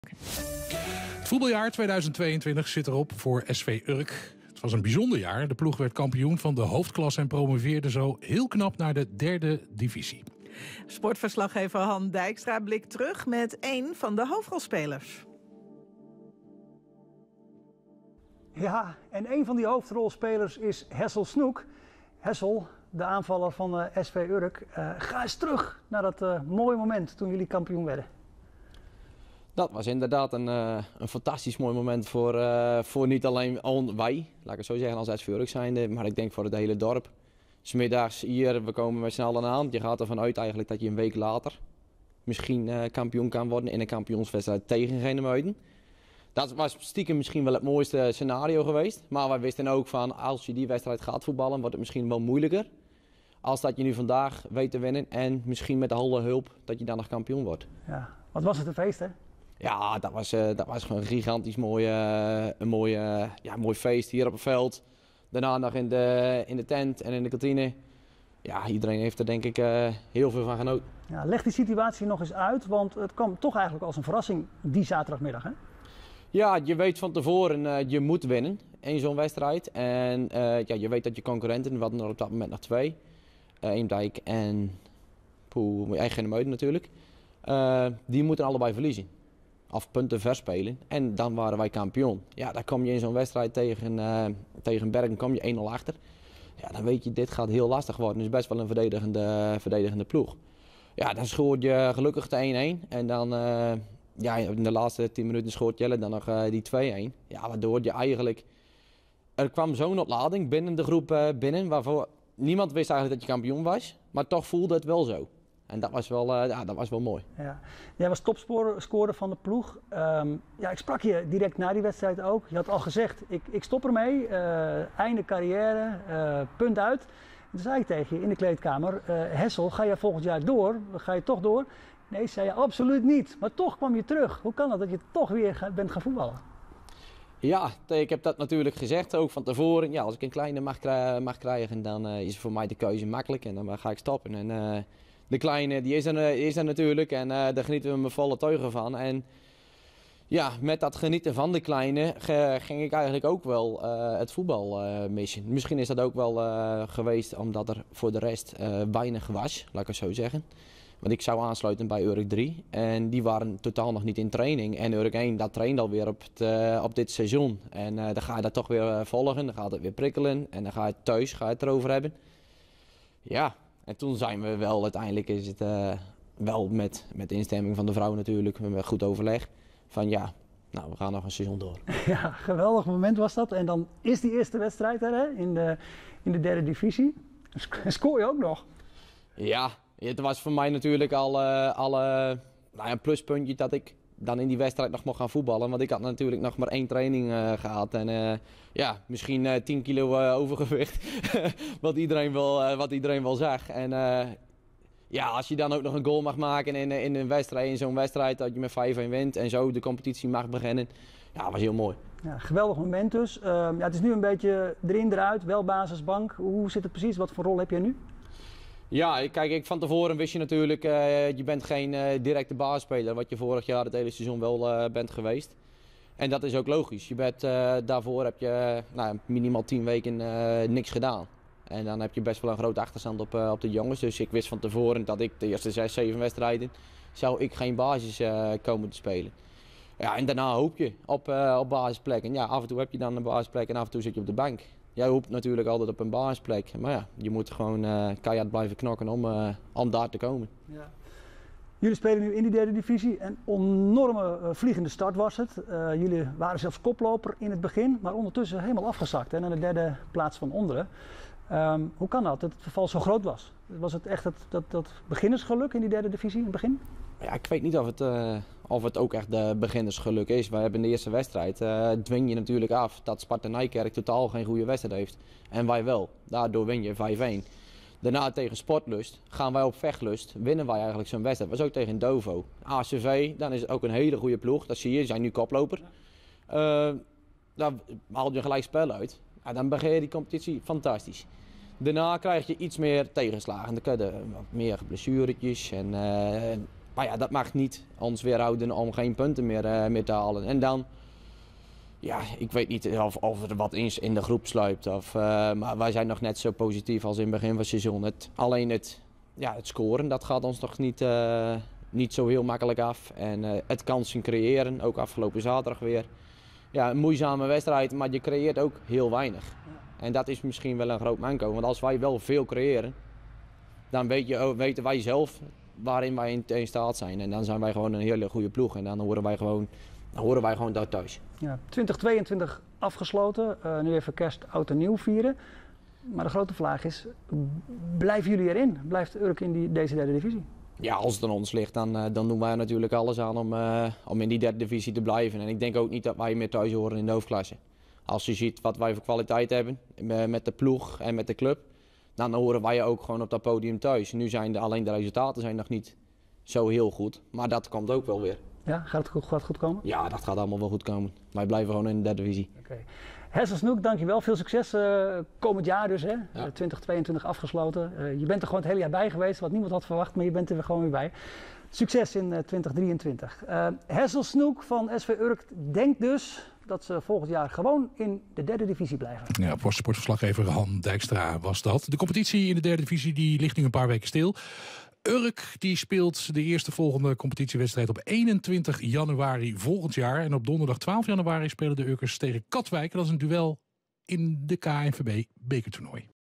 Het voetbaljaar 2022 zit erop voor SV Urk. Het was een bijzonder jaar. De ploeg werd kampioen van de hoofdklasse en promoveerde zo heel knap naar de 3e divisie. Sportverslaggever Han Dijkstra blikt terug met een van de hoofdrolspelers. Ja, en een van die hoofdrolspelers is Hessel Snoek. Hessel, de aanvaller van SV Urk. Ga eens terug naar dat mooie moment toen jullie kampioen werden. Dat was inderdaad een fantastisch mooi moment voor niet alleen wij, laat ik het zo zeggen, als SV Urk zijnde, maar ik denk voor het hele dorp. 'S Middags hier, we komen met z'n allen aan. Je gaat ervan uit eigenlijk dat je een week later misschien kampioen kan worden in een kampioenswedstrijd tegen Genemuiden. Dat was stiekem misschien wel het mooiste scenario geweest, maar wij wisten ook van als je die wedstrijd gaat voetballen, wordt het misschien wel moeilijker. Als dat je nu vandaag weet te winnen en misschien met de hele hulp dat je dan nog kampioen wordt. Ja, wat was het een feest, hè? Ja, dat was gewoon een gigantisch mooi feest hier op het veld. Daarna nog in de tent en in de kantine. Ja, iedereen heeft er denk ik heel veel van genoten. Ja, leg die situatie nog eens uit, want het kwam toch eigenlijk als een verrassing die zaterdagmiddag, hè? Ja, je weet van tevoren, je moet winnen in zo'n wedstrijd. En je weet dat je concurrenten, we hadden er op dat moment nog 2. Eemdijk en Genemuiden natuurlijk. Die moeten allebei verliezen. Of punten verspelen. En dan waren wij kampioen. Ja, dan kom je in zo'n wedstrijd tegen Bergen kom je 1-0 achter. Ja, dan weet je, dit gaat heel lastig worden. Het is best wel een verdedigende ploeg. Ja, dan scoort je gelukkig de 1-1. En dan in de laatste 10 minuten scoort Jelle dan nog die 2-1. Ja, waardoor je eigenlijk... Er kwam zo'n ontlading binnen de groep binnen, waarvoor niemand wist eigenlijk dat je kampioen was. Maar toch voelde het wel zo. En dat was wel mooi. Ja. Jij was topscorer van de ploeg. Ik sprak je direct na die wedstrijd ook. Je had al gezegd, ik stop ermee. Einde carrière, punt uit. En toen zei ik tegen je in de kleedkamer, Hessel, ga je volgend jaar door? Ga je toch door? Nee, zei je absoluut niet. Maar toch kwam je terug. Hoe kan het dat je toch weer bent gaan voetballen? Ja, ik heb dat natuurlijk gezegd, ook van tevoren. Ja, als ik een kleine mag krijgen, dan is voor mij de keuze makkelijk en dan ga ik stoppen. En de kleine die is er natuurlijk en daar genieten we met volle teugen van. En ja, met dat genieten van de kleine ging ik eigenlijk ook wel het voetbal missen. Misschien is dat ook wel geweest omdat er voor de rest weinig was, laat ik het zo zeggen. Want ik zou aansluiten bij Urk 3 en die waren totaal nog niet in training. En Urk 1 dat traint alweer op dit seizoen. En dan ga je dat toch weer volgen, dan gaat het weer prikkelen en dan ga je thuis het erover hebben. Ja, en toen zijn we wel, uiteindelijk is het wel met instemming van de vrouw natuurlijk, met goed overleg. Van ja, nou we gaan nog een seizoen door. Ja, geweldig moment was dat. En dan is die eerste wedstrijd er, hè, in de 3e divisie. Scoor je ook nog? Ja, het was voor mij natuurlijk al een pluspuntje dat ik dan in die wedstrijd nog mocht gaan voetballen. Want ik had natuurlijk nog maar 1 training gehad. En misschien 10 kilo overgewicht. wat iedereen wel zag. En als je dan ook nog een goal mag maken in zo'n wedstrijd dat je met 5-1 wint. En zo de competitie mag beginnen. Ja, was heel mooi. Ja, geweldig moment dus. Het is nu een beetje erin, eruit, wel basisbank. Hoe zit het precies? Wat voor rol heb jij nu? Ja, kijk, van tevoren wist je natuurlijk, je bent geen directe basisspeler, wat je vorig jaar het hele seizoen wel bent geweest. En dat is ook logisch. Daarvoor heb je minimaal 10 weken niks gedaan. En dan heb je best wel een grote achterstand op de jongens. Dus ik wist van tevoren dat ik de eerste 6, 7 wedstrijden zou ik geen basis komen te spelen. Ja, en daarna hoop je op basisplek. En ja, af en toe heb je dan een basisplek en af en toe zit je op de bank. Jij hoopt natuurlijk altijd op een basisplek, maar ja, je moet gewoon keihard blijven knokken om daar te komen. Ja. Jullie spelen nu in die 3e divisie. Een enorme vliegende start was het. Jullie waren zelfs koploper in het begin, maar ondertussen helemaal afgezakt naar de 3e plaats van onderen. Hoe kan dat het verval zo groot was? Was het echt dat beginnersgeluk in die 3e divisie in het begin? Ja, ik weet niet of het ook echt de beginnersgeluk is. We hebben in de eerste wedstrijd, dwing je natuurlijk af dat Sparta Nijkerk totaal geen goede wedstrijd heeft. En wij wel. Daardoor win je 5-1. Daarna tegen Sportlust gaan wij op vechtlust, winnen wij eigenlijk zo'n wedstrijd. Dat was ook tegen Dovo. ACV, dan is het ook een hele goede ploeg. Dat zie je, ze zijn nu koploper. Daar haal je gelijk spel uit. Ja, dan begin je die competitie fantastisch. Daarna krijg je iets meer tegenslagen. Dan krijg je wat meer blessuretjes. En Maar ja, dat mag niet ons weerhouden om geen punten meer te halen. En dan, ja, ik weet niet of er wat in de groep sluipt. Maar wij zijn nog net zo positief als in het begin van het seizoen. Alleen het scoren, dat gaat ons nog niet zo heel makkelijk af. En het kansen creëren, ook afgelopen zaterdag weer. Ja, een moeizame wedstrijd, maar je creëert ook heel weinig. En dat is misschien wel een groot manco. Want als wij wel veel creëren, dan weten wij zelf waarin wij in staat zijn. En dan zijn wij gewoon een hele goede ploeg. En dan horen wij gewoon daar thuis. Ja, 2022 afgesloten. Nu even kerst, oud en nieuw vieren. Maar de grote vraag is, blijven jullie erin? Blijft Urk in deze derde divisie? Ja, als het aan ons ligt, dan doen wij natuurlijk alles aan om in die derde divisie te blijven. En ik denk ook niet dat wij meer thuis horen in de hoofdklasse. Als je ziet wat wij voor kwaliteit hebben met de ploeg en met de club, dan horen wij ook gewoon op dat podium thuis. Nu zijn alleen de resultaten zijn nog niet zo heel goed, maar dat komt ook wel weer. Ja, gaat het goed komen? Ja, dat gaat allemaal wel goed komen. Wij blijven gewoon in de derde divisie. Okay. Hessel Snoek, dankjewel. Veel succes komend jaar dus. Hè? Ja. 2022 afgesloten. Je bent er gewoon het hele jaar bij geweest, wat niemand had verwacht, maar je bent er gewoon weer bij. Succes in 2023. Hessel Snoek van SV Urk denkt dus dat ze volgend jaar gewoon in de derde divisie blijven. Ja, sportverslaggever Han Dijkstra was dat. De competitie in de derde divisie die ligt nu een paar weken stil. Urk die speelt de eerste volgende competitiewedstrijd op 21 januari volgend jaar. En op donderdag 12 januari spelen de Urkers tegen Katwijk. Dat is een duel in de KNVB bekertoernooi.